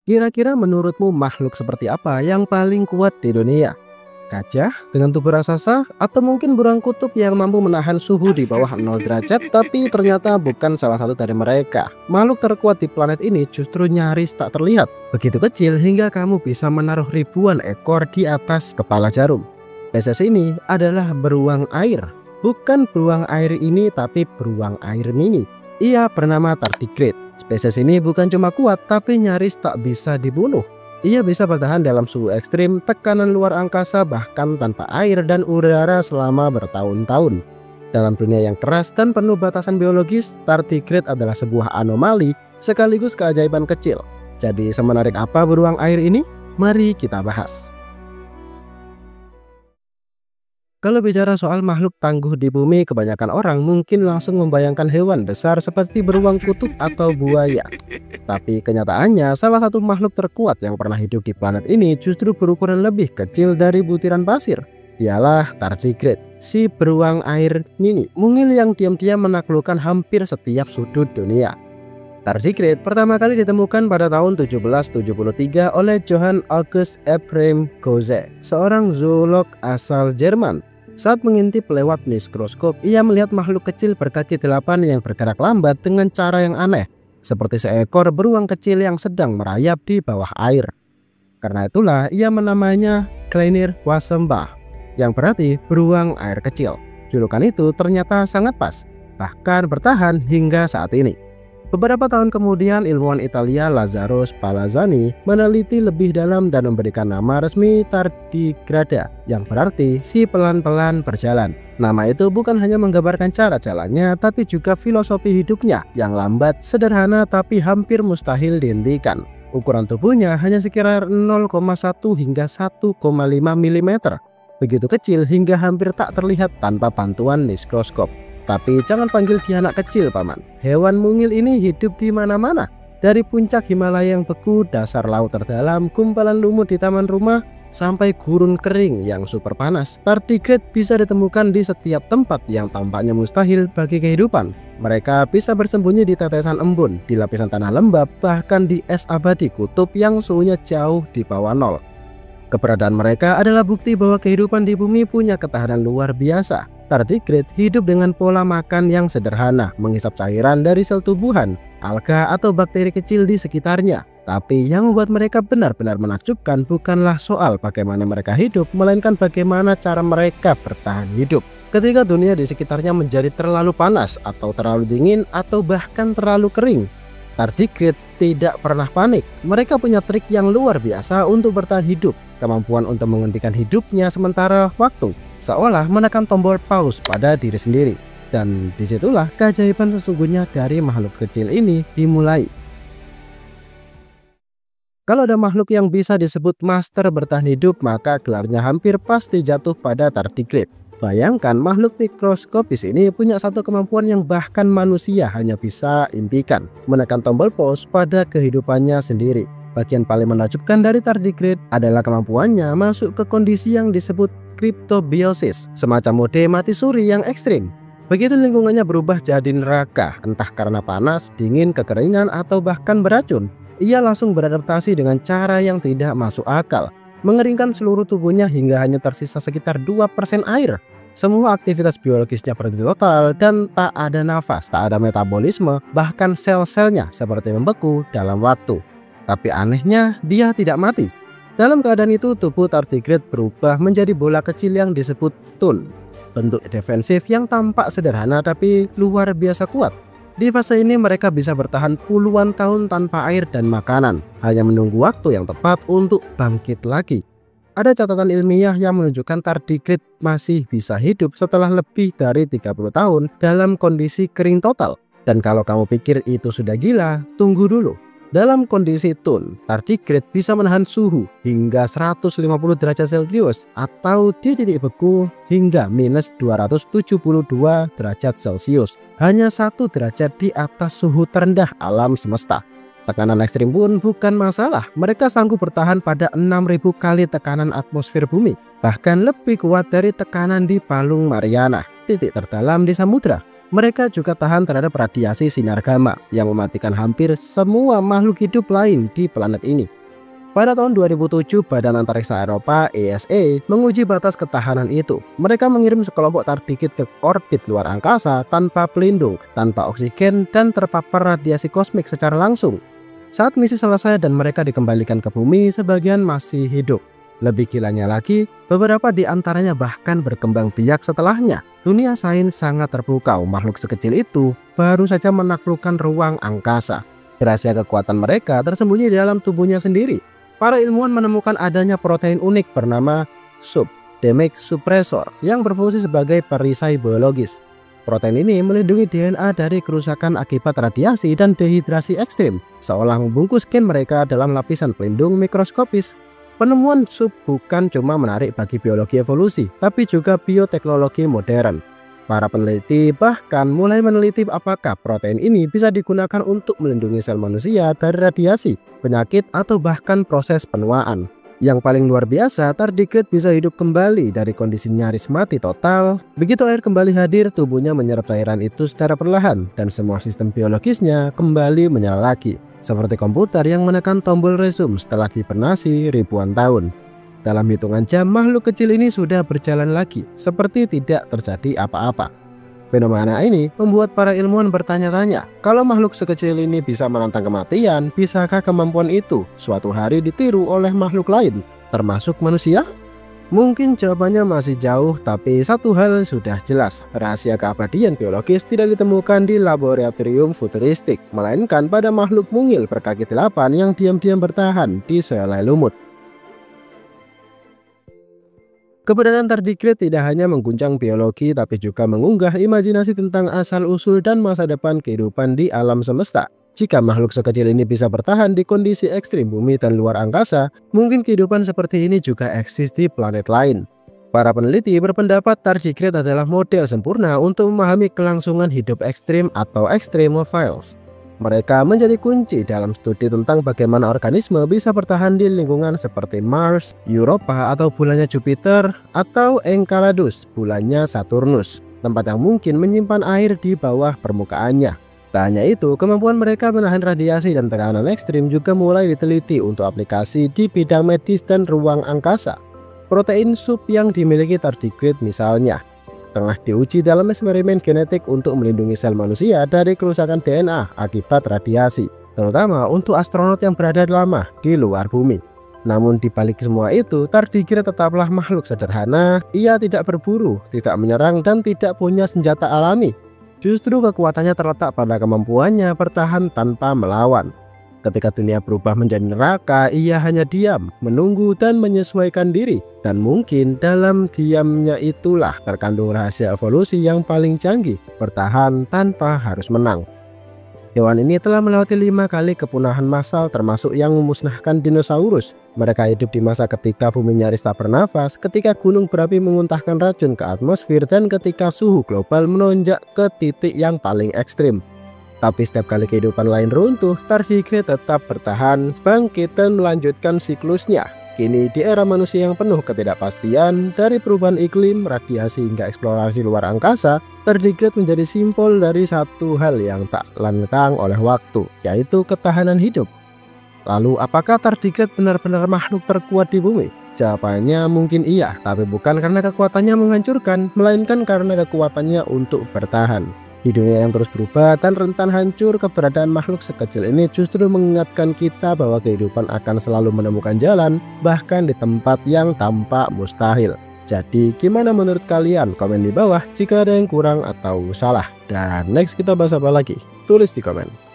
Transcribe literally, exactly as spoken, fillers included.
Kira-kira menurutmu makhluk seperti apa yang paling kuat di dunia? Gajah dengan tubuh raksasa, atau mungkin burung kutub yang mampu menahan suhu di bawah nol derajat? Tapi ternyata bukan salah satu dari mereka. Makhluk terkuat di planet ini justru nyaris tak terlihat. Begitu kecil hingga kamu bisa menaruh ribuan ekor di atas kepala jarum. Spesies ini adalah beruang air. Bukan beruang air ini, tapi beruang air mini. Ia bernama tardigrade. Spesies ini bukan cuma kuat, tapi nyaris tak bisa dibunuh. Ia bisa bertahan dalam suhu ekstrim, tekanan luar angkasa, bahkan tanpa air dan udara selama bertahun-tahun. Dalam dunia yang keras dan penuh batasan biologis, tardigrade adalah sebuah anomali sekaligus keajaiban kecil. Jadi semenarik apa beruang air ini? Mari kita bahas. Kalau bicara soal makhluk tangguh di bumi, kebanyakan orang mungkin langsung membayangkan hewan besar seperti beruang kutub atau buaya. Tapi kenyataannya, salah satu makhluk terkuat yang pernah hidup di planet ini justru berukuran lebih kecil dari butiran pasir. Ialah tardigrade, si beruang air mini, mungil yang diam-diam menaklukkan hampir setiap sudut dunia. Tardigrade pertama kali ditemukan pada tahun tujuh belas tujuh puluh tiga oleh Johann August Ephraim Gose, seorang zoolog asal Jerman. Saat mengintip lewat mikroskop, ia melihat makhluk kecil berkaki delapan yang bergerak lambat dengan cara yang aneh, seperti seekor beruang kecil yang sedang merayap di bawah air. Karena itulah ia menamainya Kleiner Wasembach, yang berarti beruang air kecil. Julukan itu ternyata sangat pas, bahkan bertahan hingga saat ini. Beberapa tahun kemudian, ilmuwan Italia Lazzaro Spallanzani meneliti lebih dalam dan memberikan nama resmi tardigrada, yang berarti si pelan-pelan berjalan. Nama itu bukan hanya menggambarkan cara jalannya, tapi juga filosofi hidupnya yang lambat, sederhana, tapi hampir mustahil dihentikan. Ukuran tubuhnya hanya sekitar nol koma satu hingga satu koma lima milimeter. Begitu kecil hingga hampir tak terlihat tanpa bantuan mikroskop. Tapi jangan panggil dia anak kecil, paman. Hewan mungil ini hidup di mana-mana. Dari puncak Himalaya yang beku, dasar laut terdalam, gumpalan lumut di taman rumah, sampai gurun kering yang super panas. Tardigrade bisa ditemukan di setiap tempat yang tampaknya mustahil bagi kehidupan. Mereka bisa bersembunyi di tetesan embun, di lapisan tanah lembab, bahkan di es abadi kutub yang suhunya jauh di bawah nol. Keberadaan mereka adalah bukti bahwa kehidupan di bumi punya ketahanan luar biasa. Tardigrade hidup dengan pola makan yang sederhana, menghisap cairan dari sel tumbuhan, alga atau bakteri kecil di sekitarnya. Tapi yang membuat mereka benar-benar menakjubkan bukanlah soal bagaimana mereka hidup, melainkan bagaimana cara mereka bertahan hidup. Ketika dunia di sekitarnya menjadi terlalu panas atau terlalu dingin atau bahkan terlalu kering, tardigrade tidak pernah panik. Mereka punya trik yang luar biasa untuk bertahan hidup. Kemampuan untuk menghentikan hidupnya sementara waktu, seolah menekan tombol pause pada diri sendiri. Dan disitulah keajaiban sesungguhnya dari makhluk kecil ini dimulai. Kalau ada makhluk yang bisa disebut master bertahan hidup, maka gelarnya hampir pasti jatuh pada tardigrade. Bayangkan, makhluk mikroskopis ini punya satu kemampuan yang bahkan manusia hanya bisa impikan, menekan tombol pause pada kehidupannya sendiri. Bagian paling menakjubkan dari tardigrade adalah kemampuannya masuk ke kondisi yang disebut kriptobiosis, semacam mode mati suri yang ekstrim. Begitu lingkungannya berubah jadi neraka, entah karena panas, dingin, kekeringan, atau bahkan beracun, ia langsung beradaptasi dengan cara yang tidak masuk akal, mengeringkan seluruh tubuhnya hingga hanya tersisa sekitar dua persen air. Semua aktivitas biologisnya berhenti total dan tak ada nafas, tak ada metabolisme, bahkan sel-selnya seperti membeku dalam waktu. Tapi anehnya, dia tidak mati. Dalam keadaan itu, tubuh tardigrade berubah menjadi bola kecil yang disebut tun. Bentuk defensif yang tampak sederhana tapi luar biasa kuat. Di fase ini mereka bisa bertahan puluhan tahun tanpa air dan makanan, hanya menunggu waktu yang tepat untuk bangkit lagi. Ada catatan ilmiah yang menunjukkan tardigrade masih bisa hidup setelah lebih dari tiga puluh tahun dalam kondisi kering total. Dan kalau kamu pikir itu sudah gila, tunggu dulu. Dalam kondisi tun, tardigrade bisa menahan suhu hingga seratus lima puluh derajat Celcius atau di titik beku hingga minus dua ratus tujuh puluh dua derajat Celcius, hanya satu derajat di atas suhu terendah alam semesta. Tekanan ekstrim pun bukan masalah, mereka sanggup bertahan pada enam ribu kali tekanan atmosfer bumi, bahkan lebih kuat dari tekanan di Palung Mariana, titik terdalam di samudra. Mereka juga tahan terhadap radiasi sinar gamma yang mematikan hampir semua makhluk hidup lain di planet ini. Pada tahun dua ribu tujuh, Badan Antariksa Eropa (E S A) menguji batas ketahanan itu. Mereka mengirim sekelompok tardigit ke orbit luar angkasa tanpa pelindung, tanpa oksigen, dan terpapar radiasi kosmik secara langsung. Saat misi selesai dan mereka dikembalikan ke bumi, sebagian masih hidup. Lebih gilanya lagi, beberapa di antaranya bahkan berkembang biak setelahnya. Dunia sains sangat terpukau, makhluk sekecil itu baru saja menaklukkan ruang angkasa. Rahasia kekuatan mereka tersembunyi di dalam tubuhnya sendiri. Para ilmuwan menemukan adanya protein unik bernama S U P, damage suppressor, yang berfungsi sebagai perisai biologis. Protein ini melindungi D N A dari kerusakan akibat radiasi dan dehidrasi ekstrim, seolah membungkus gen mereka dalam lapisan pelindung mikroskopis. Penemuan S U P bukan cuma menarik bagi biologi evolusi, tapi juga bioteknologi modern. Para peneliti bahkan mulai meneliti apakah protein ini bisa digunakan untuk melindungi sel manusia dari radiasi, penyakit, atau bahkan proses penuaan. Yang paling luar biasa, tardigrade bisa hidup kembali dari kondisi nyaris mati total. Begitu air kembali hadir, tubuhnya menyerap cairan itu secara perlahan dan semua sistem biologisnya kembali menyala lagi. Seperti komputer yang menekan tombol resume setelah dihibernasi ribuan tahun. Dalam hitungan jam, makhluk kecil ini sudah berjalan lagi, seperti tidak terjadi apa-apa. Fenomena ini membuat para ilmuwan bertanya-tanya, kalau makhluk sekecil ini bisa menantang kematian, bisakah kemampuan itu suatu hari ditiru oleh makhluk lain, termasuk manusia? Mungkin jawabannya masih jauh, tapi satu hal sudah jelas, rahasia keabadian biologis tidak ditemukan di laboratorium futuristik, melainkan pada makhluk mungil berkaki delapan yang diam-diam bertahan di selai lumut. Keberadaan tardigrade tidak hanya mengguncang biologi, tapi juga mengunggah imajinasi tentang asal-usul dan masa depan kehidupan di alam semesta. Jika makhluk sekecil ini bisa bertahan di kondisi ekstrim bumi dan luar angkasa, mungkin kehidupan seperti ini juga eksis di planet lain. Para peneliti berpendapat tardigrade adalah model sempurna untuk memahami kelangsungan hidup ekstrim atau extremophiles. Mereka menjadi kunci dalam studi tentang bagaimana organisme bisa bertahan di lingkungan seperti Mars, Europa atau bulannya Jupiter, atau Enceladus, bulannya Saturnus, tempat yang mungkin menyimpan air di bawah permukaannya. Tak hanya itu, kemampuan mereka menahan radiasi dan tekanan ekstrim juga mulai diteliti untuk aplikasi di bidang medis dan ruang angkasa. Protein S U P yang dimiliki tardigrade misalnya tengah diuji dalam eksperimen genetik untuk melindungi sel manusia dari kerusakan D N A akibat radiasi, terutama untuk astronot yang berada lama di luar bumi. Namun di balik semua itu, tardigrade tetaplah makhluk sederhana. Ia tidak berburu, tidak menyerang, dan tidak punya senjata alami. Justru kekuatannya terletak pada kemampuannya bertahan tanpa melawan. Ketika dunia berubah menjadi neraka, ia hanya diam, menunggu, dan menyesuaikan diri. Dan mungkin dalam diamnya itulah terkandung rahasia evolusi yang paling canggih, bertahan tanpa harus menang. Hewan ini telah melewati lima kali kepunahan massal, termasuk yang memusnahkan dinosaurus. Mereka hidup di masa ketika bumi nyaris tak bernafas, ketika gunung berapi memuntahkan racun ke atmosfer, dan ketika suhu global melonjak ke titik yang paling ekstrim. Tapi setiap kali kehidupan lain runtuh, tardigrade tetap bertahan, bangkit, dan melanjutkan siklusnya. Kini di era manusia yang penuh ketidakpastian, dari perubahan iklim, radiasi hingga eksplorasi luar angkasa, tardigrade menjadi simbol dari satu hal yang tak lekang oleh waktu, yaitu ketahanan hidup. Lalu apakah tardigrade benar-benar makhluk terkuat di bumi? Jawabannya mungkin iya, tapi bukan karena kekuatannya menghancurkan, melainkan karena kekuatannya untuk bertahan. Di dunia yang terus berubah dan rentan hancur, keberadaan makhluk sekecil ini justru mengingatkan kita bahwa kehidupan akan selalu menemukan jalan, bahkan di tempat yang tampak mustahil. Jadi gimana menurut kalian? Komen di bawah jika ada yang kurang atau salah. Dan next kita bahas apa lagi? Tulis di komen.